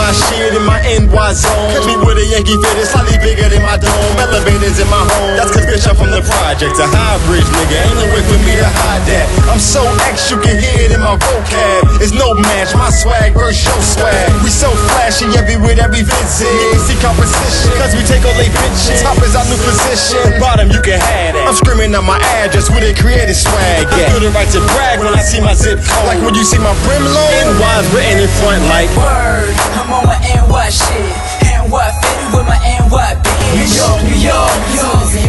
my shit in my NY zone. Catch me with a Yankee fit, it's slightly bigger than my dome. Elevators in my home, that's cause bitch I'm from the project. A high bridge nigga, ain't no way for me to hide that. I'm so X, you can hear it in my vocab. It's no match, my swag versus your swag. We so flashy everywhere, every visit. See competition, cause we take all they bitches. Top is our new position, bottom you can have that. I'm screaming out my address where they created swag. I feel the right to brag when I see my zip code. Like when you see my brim low, NY's written in front like word. I'm on my NY shit, NY fitted with my NY bitch. New York, New York, New York.